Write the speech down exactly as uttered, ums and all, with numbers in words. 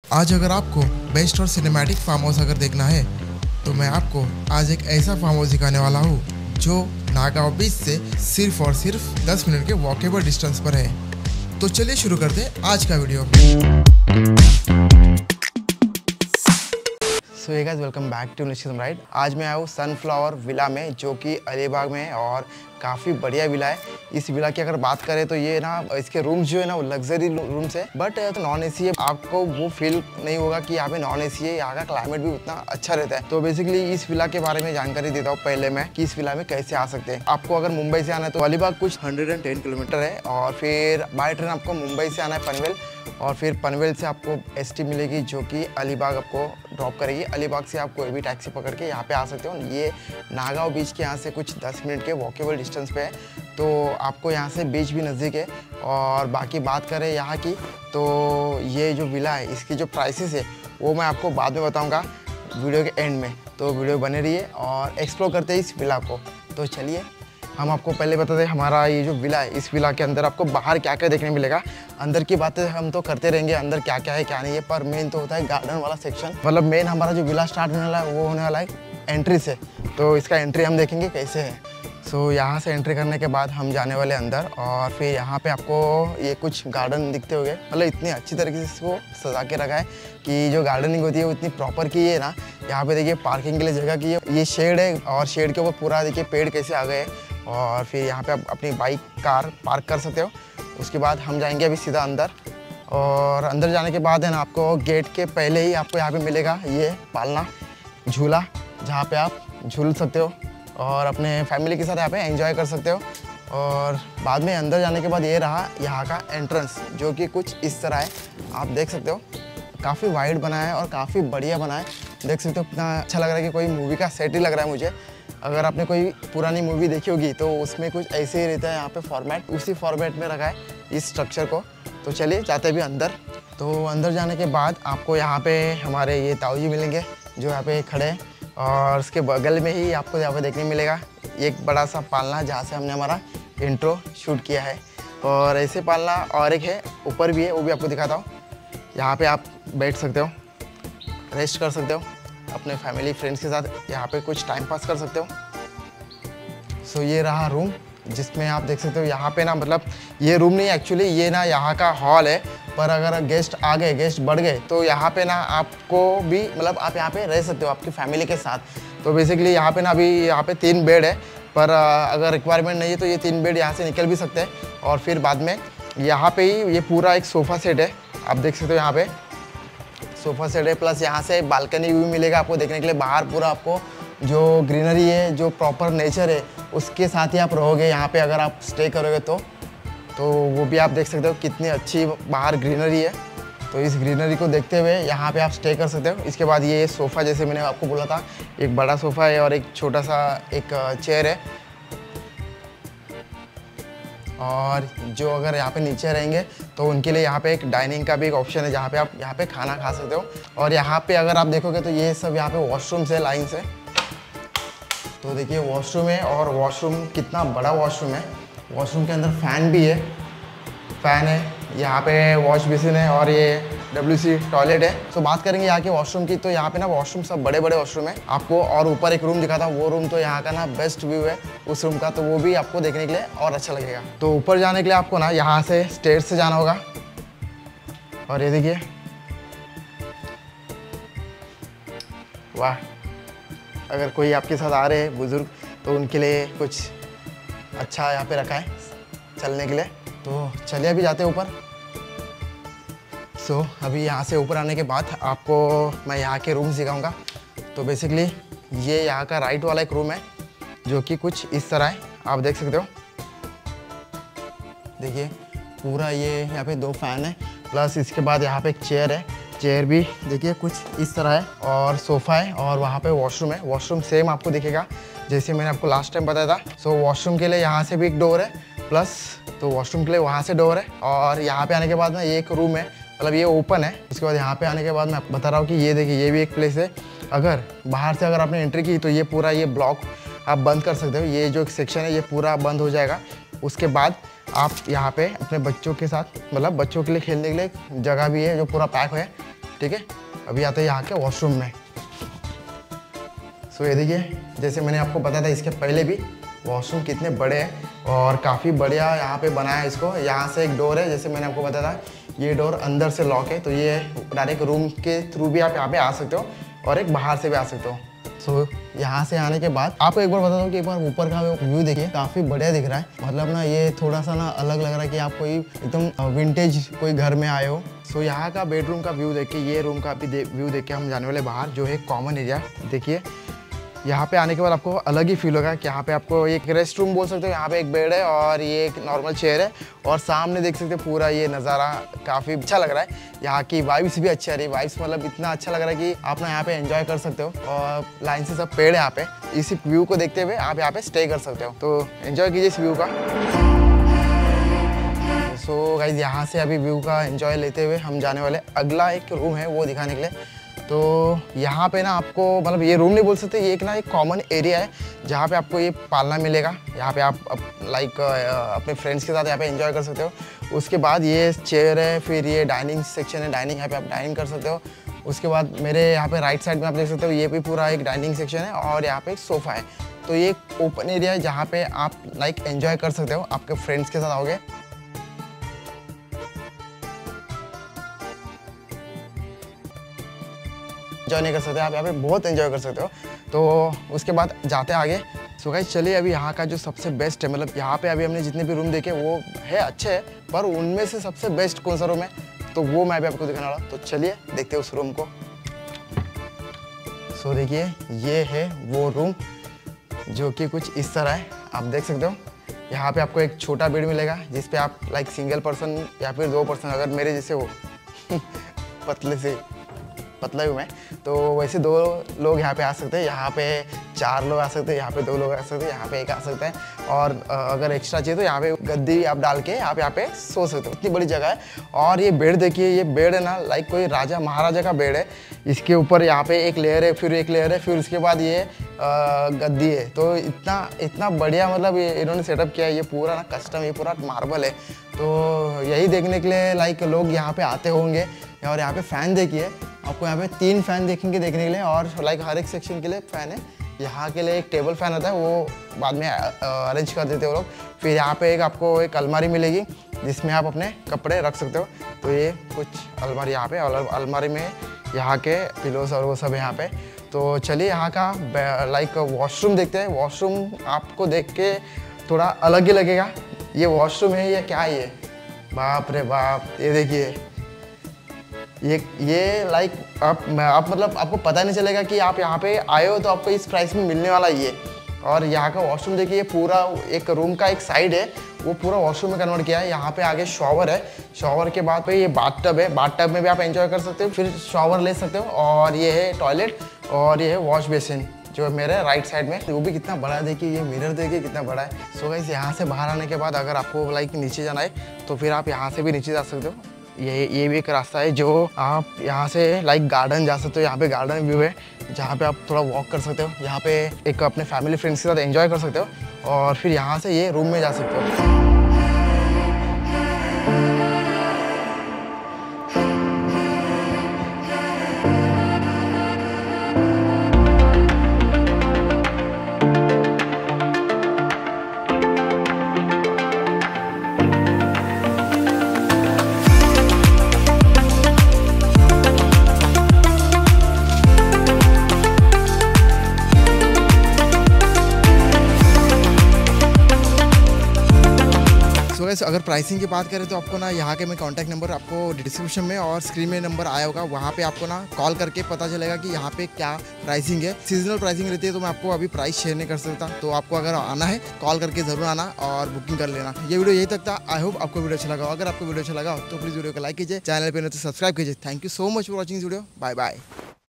आज अगर आपको बेस्ट और सिनेमैटिक फार्म हाउस अगर देखना है तो मैं आपको आज एक ऐसा फार्म हाउस दिखाने वाला हूँ जो नागांव बीच से सिर्फ और सिर्फ दस मिनट के वॉकेबल डिस्टेंस पर है। तो चलिए शुरू करते हैं आज का video. So hey guys, welcome back to Nishchit ride. आज मैं आया हूँ सनफ्लावर विला में, जो कि अलीबाग में है और काफ़ी बढ़िया विला है। इस विला की अगर बात करें तो ये ना, इसके रूम्स जो है ना वो लग्जरी रूम्स है, बट तो नॉन एसी है। आपको वो फील नहीं होगा कि यहाँ पे नॉन एसी है, यहाँ का क्लाइमेट भी उतना अच्छा रहता है। तो बेसिकली इस विला के बारे में जानकारी देता हूँ पहले मैं कि इस विला में कैसे आ सकते हैं। आपको अगर मुंबई से आना है तो अलीबाग कुछ हंड्रेड एंड टेन किलोमीटर है, और फिर बाय ट्रेन आपको मुंबई से आना है पनवेल, और फिर पनवेल से आपको एसटी मिलेगी जो कि अलीबाग आपको ड्रॉप करेगी। अलीबाग से आप कोई भी टैक्सी पकड़ के यहाँ पे आ सकते हो। ये नागांव बीच के यहाँ से कुछ दस मिनट के वॉकेबल डिस्टेंस पे है, तो आपको यहाँ से बीच भी नज़दीक है। और बाकी बात करें यहाँ की, तो ये जो विला है इसकी जो प्राइसेस है वो मैं आपको बाद में बताऊँगा वीडियो के एंड में, तो वीडियो बने रहिए और एक्सप्लोर करते हैं इस विला को। तो चलिए हम आपको पहले बताते हैं हमारा ये जो विला है, इस विला के अंदर आपको बाहर क्या क्या देखने मिलेगा। अंदर की बातें हम तो करते रहेंगे, अंदर क्या क्या है क्या नहीं है, पर मेन तो होता है गार्डन वाला सेक्शन। मतलब मेन हमारा जो विला स्टार्ट होने वाला है वो होने वाला है एंट्री से, तो इसका एंट्री हम देखेंगे कैसे है। सो so, यहाँ से एंट्री करने के बाद हम जाने वाले अंदर, और फिर यहाँ पे आपको ये कुछ गार्डन दिखते होंगे। मतलब इतनी अच्छी तरीके से इसको सजा के रखा है कि जो गार्डनिंग होती है वो इतनी प्रॉपर की है ना। यहाँ पे देखिए पार्किंग के लिए जगह की है, ये शेड है और शेड के ऊपर पूरा देखिए पेड़ कैसे आ गए, और फिर यहाँ पे आप अपनी बाइक कार पार्क कर सकते हो। उसके बाद हम जाएंगे अभी सीधा अंदर, और अंदर जाने के बाद है ना आपको गेट के पहले ही आपको यहाँ पे मिलेगा ये पालना झूला, जहाँ पे आप झूल सकते हो और अपने फैमिली के साथ यहाँ पे एंजॉय कर सकते हो। और बाद में अंदर जाने के बाद ये रहा यहाँ का एंट्रेंस, जो कि कुछ इस तरह है, आप देख सकते हो। काफ़ी वाइड बना है और काफ़ी बढ़िया बना है, देख सकते हो कितना अच्छा लग रहा है कि कोई मूवी का सेट ही लग रहा है मुझे। अगर आपने कोई पुरानी मूवी देखी होगी तो उसमें कुछ ऐसे ही रहता है यहाँ पे फॉर्मेट, उसी फॉर्मेट में रखा है इस स्ट्रक्चर को। तो चलिए जाते भी अंदर। तो अंदर जाने के बाद आपको यहाँ पे हमारे ये ताऊ जी मिलेंगे जो यहाँ पे खड़े हैं, और उसके बगल में ही आपको यहाँ पे देखने मिलेगा एक बड़ा सा पालना जहाँ से हमने हमारा इंट्रो शूट किया है। और ऐसे पालना और एक है ऊपर भी है, वो भी आपको दिखाता हूँ। यहाँ पे आप बैठ सकते हो, रेस्ट कर सकते हो, अपने फैमिली फ्रेंड्स के साथ यहाँ पे कुछ टाइम पास कर सकते हो। सो ये रहा रूम, जिसमें आप देख सकते हो यहाँ पे ना, मतलब ये रूम नहीं एक्चुअली, ये ना यहाँ का हॉल है, पर अगर गेस्ट आ गए, गेस्ट बढ़ गए तो यहाँ पे ना आपको भी, मतलब आप यहाँ पे रह सकते हो आपकी फैमिली के साथ। तो बेसिकली यहाँ पे ना अभी यहाँ पे तीन बेड है, पर अगर रिक्वायरमेंट नहीं है तो ये तीन बेड यहाँ से निकल भी सकते हैं। और फिर बाद में यहाँ पे ही ये पूरा एक सोफ़ा सेट है, आप देख सकते हो यहाँ पे सोफ़ा सेट है, प्लस यहाँ से बालकनी भी मिलेगा आपको देखने के लिए। बाहर पूरा आपको जो ग्रीनरी है, जो प्रॉपर नेचर है, उसके साथ ही आप रहोगे यहाँ पे अगर आप स्टे करोगे तो तो वो भी आप देख सकते हो कितनी अच्छी बाहर ग्रीनरी है। तो इस ग्रीनरी को देखते हुए यहाँ पे आप स्टे कर सकते हो। इसके बाद ये सोफ़ा, जैसे मैंने आपको बोला था, एक बड़ा सोफ़ा है और एक छोटा सा एक चेयर है। और जो अगर यहाँ पे नीचे रहेंगे तो उनके लिए यहाँ पे एक डाइनिंग का भी एक ऑप्शन है, जहाँ पे आप यहाँ पे खाना खा सकते हो। और यहाँ पे अगर आप देखोगे तो ये सब यहाँ पे वॉशरूम्स है लाइन से। तो देखिए वॉशरूम है, और वॉशरूम कितना बड़ा वॉशरूम है। वॉशरूम के अंदर फ़ैन भी है, फ़ैन है, यहाँ पे वॉश बेसिन है, और ये डब्ल्यू सी टॉयलेट है। तो बात करेंगे यहाँ के वॉशरूम की, तो यहाँ पे ना वॉशरूम सब बड़े बड़े वॉशरूम है आपको। और ऊपर एक रूम दिखा था, वो रूम तो यहाँ का ना बेस्ट व्यू है उस रूम का, तो वो भी आपको देखने के लिए और अच्छा लगेगा। तो ऊपर जाने के लिए आपको ना यहाँ से स्टेयर्स से जाना होगा। और ये देखिए, वाह, अगर कोई आपके साथ आ रहे हैं बुज़ुर्ग तो उनके लिए कुछ अच्छा यहाँ पे रखा है चलने के लिए। तो चलिए अभी जाते हैं ऊपर। सो so, अभी यहाँ से ऊपर आने के बाद आपको मैं यहाँ के रूम्स दिखाऊंगा। तो बेसिकली ये यहाँ का राइट वाला एक रूम है, जो कि कुछ इस तरह है, आप देख सकते हो। देखिए पूरा ये यहाँ पे दो फैन है, प्लस इसके बाद यहाँ पे एक चेयर है। चेयर भी देखिए कुछ इस तरह है, और सोफ़ा है, और वहाँ पे वॉशरूम है। वॉशरूम सेम आपको दिखेगा जैसे मैंने आपको लास्ट टाइम बताया था। सो वॉशरूम के लिए यहाँ से भी एक डोर है, प्लस तो वॉशरूम के लिए वहाँ से डोर है। और यहाँ पे आने के बाद ना ये एक रूम है, मतलब ये ओपन है। उसके बाद यहाँ पे आने के बाद मैं बता रहा हूँ कि ये देखिए ये भी एक प्लेस है। अगर बाहर से अगर आपने एंट्री की तो ये पूरा ये ब्लॉक आप बंद कर सकते हो। ये जो सेक्शन है ये पूरा बंद हो जाएगा। उसके बाद आप यहाँ पे अपने बच्चों के साथ, मतलब बच्चों के लिए खेलने के लिए जगह भी है जो पूरा पैक है। ठीक है, अभी आते हैं यहाँ के वॉशरूम में। सो ये देखिए, जैसे मैंने आपको बताया था इसके पहले भी, वॉशरूम कितने बड़े हैं और काफ़ी बढ़िया यहाँ पे बनाया है इसको। यहाँ से एक डोर है, जैसे मैंने आपको बताया था, ये डोर अंदर से लॉक है, तो ये डायरेक्ट रूम के थ्रू भी आप यहाँ पे आ सकते हो और एक बाहर से भी आ सकते हो। सो so, यहाँ से आने के बाद आपको एक बार बता दूँ कि एक बार ऊपर का व्यू देखिए, काफ़ी बढ़िया दिख रहा है। मतलब ना ये थोड़ा सा ना अलग लग रहा है कि आप कोई एकदम विंटेज कोई घर में आए हो। सो so, यहाँ का बेडरूम का व्यू देख के, ये रूम का भी व्यू देख के हम जाने वाले बाहर, जो है कॉमन एरिया। देखिए यहाँ पे आने के बाद आपको अलग ही फील होगा कि यहाँ पे आपको एक रेस्ट रूम बोल सकते हो, यहाँ पे एक बेड है और ये एक नॉर्मल चेयर है और सामने देख सकते हो पूरा ये नज़ारा, काफ़ी अच्छा लग रहा है। यहाँ की वाइब्स भी अच्छी आ रही है, वाइब्स मतलब इतना अच्छा लग रहा है कि आप ना यहाँ पे एंजॉय कर सकते हो और लाइन से सब पेड़ है यहाँ पे। इसी व्यू को देखते हुए आप यहाँ पे स्टे कर सकते हो, तो एंजॉय कीजिए इस व्यू का। सो गाइस, यहाँ से अभी व्यू का एंजॉय लेते हुए हम जाने वाले अगला एक रूम है वो दिखाने के लिए। तो यहाँ पे ना आपको, मतलब ये रूम नहीं बोल सकते, ये एक ना एक कॉमन एरिया है जहाँ पे आपको ये पालना मिलेगा। यहाँ पे आप लाइक अपने फ्रेंड्स के साथ यहाँ पे एंजॉय कर सकते हो। उसके बाद ये चेयर है, फिर ये डाइनिंग सेक्शन है, डाइनिंग यहाँ पे आप डाइनिंग कर सकते हो। उसके बाद मेरे यहाँ पे राइट साइड में आप देख सकते हो, ये भी पूरा एक डाइनिंग सेक्शन है और यहाँ पे एक सोफ़ा है। तो ये एक ओपन एरिया है जहाँ पे आप लाइक एंजॉय कर सकते हो, आपके फ्रेंड्स के साथ आओगे। एंजॉय नहीं कर सकते आप, यहाँ पे बहुत एंजॉय कर सकते हो। तो उसके बाद जाते हैं आगे। सो गाइस चलिए, अभी यहाँ का जो सबसे बेस्ट है, मतलब यहाँ पे अभी हमने जितने भी रूम देखे वो है अच्छे है, पर उनमें से सबसे बेस्ट कौन सा रूम है तो वो मैं भी आपको दिखाने वाला। तो चलिए देखते हैं उस रूम को। सो देखिए, ये है वो रूम जो कि कुछ इस तरह है, आप देख सकते हो। यहाँ पे आपको एक छोटा बेड मिलेगा जिसपे आप लाइक सिंगल पर्सन या फिर दो पर्सन, अगर मेरे जैसे हो पतले से पतला हूँ मैं, तो वैसे दो लोग यहाँ पे आ सकते हैं। यहाँ पे चार लोग आ सकते हैं, यहाँ पे दो लोग आ सकते हैं, यहाँ पे एक आ सकता है। और अगर एक्स्ट्रा चाहिए तो यहाँ पे गद्दी आप डाल के आप यहाँ पे सो सकते हो, इतनी बड़ी जगह है। और ये बेड देखिए, ये बेड है ना लाइक कोई राजा महाराजा का बेड है। इसके ऊपर यहाँ पे एक लेयर है, फिर एक लेयर है, फिर उसके बाद ये गद्दी है। तो इतना इतना बढ़िया मतलब ये इन्होंने सेटअप किया है। ये पूरा ना कस्टम, ये पूरा मार्बल है। तो यही देखने के लिए लाइक लोग यहाँ पे आते होंगे। और यहाँ पे फ़ैन देखिए, आपको यहाँ पे तीन फ़ैन देखेंगे देखने के लिए, और लाइक हर एक सेक्शन के लिए फ़ैन है। यहाँ के लिए एक टेबल फ़ैन होता है, वो बाद में अरेंज कर देते हैं वो लोग। फिर यहाँ पे एक आपको एक अलमारी मिलेगी जिसमें आप अपने कपड़े रख सकते हो। तो ये कुछ अलमारी यहाँ पे, और अलमारी में यहाँ के पिलोस और वो सब यहाँ पे। तो चलिए यहाँ का लाइक वॉशरूम देखते हैं। वॉशरूम आपको देख के थोड़ा अलग ही लगेगा। ये वॉशरूम है या क्या है ये, बाप रे बाप। ये देखिए, ये ये लाइक आप आप मतलब आपको पता नहीं चलेगा कि आप यहाँ पे आए हो, तो आपको इस प्राइस में मिलने वाला ये। और यहाँ का वॉशरूम देखिए, पूरा एक रूम का एक साइड है वो पूरा वॉशरूम में कन्वर्ट किया है। यहाँ पे आगे शॉवर है, शॉवर के बाद पे ये बाथटब है, बाथटब में भी आप एंजॉय कर सकते हो, फिर शॉवर ले सकते हो। और ये है टॉयलेट, और ये है वॉश बेसिन जो मेरे राइट साइड में, वो भी कितना बड़ा है। देखिए ये मिरर देखिए कितना बड़ा है। सो गाइस, यहाँ से बाहर आने के बाद अगर आपको लाइक नीचे जाना है तो फिर आप यहाँ से भी नीचे जा सकते हो। ये ये भी एक रास्ता है जो आप यहाँ से लाइक गार्डन जा सकते हो। यहाँ पे गार्डन व्यू है जहाँ पे आप थोड़ा वॉक कर सकते हो। यहाँ पे एक अपने फैमिली फ्रेंड्स के साथ एंजॉय कर सकते हो, और फिर यहाँ से ये रूम में जा सकते हो। वैसे अगर प्राइसिंग की बात करें तो आपको ना यहाँ के मैं कॉन्टैक्ट नंबर आपको डिस्क्रिप्शन में और स्क्रीन में नंबर आया होगा, वहाँ पे आपको ना कॉल करके पता चलेगा कि यहाँ पे क्या प्राइसिंग है। सीजनल प्राइसिंग रहती है तो मैं आपको अभी प्राइस शेयर नहीं कर सकता। तो आपको अगर आना है कॉल करके ज़रूर आना और बुकिंग कर लेना। ये वीडियो यही तक था। आई होप आपको वीडियो अच्छा लगा। अगर आपको वीडियो अच्छा लगा तो प्लीज़ वीडियो को लाइक कीजिए, चैनल पर नहीं तो सब्सक्राइब कीजिए। Thank you so much for watching video. Bye bye.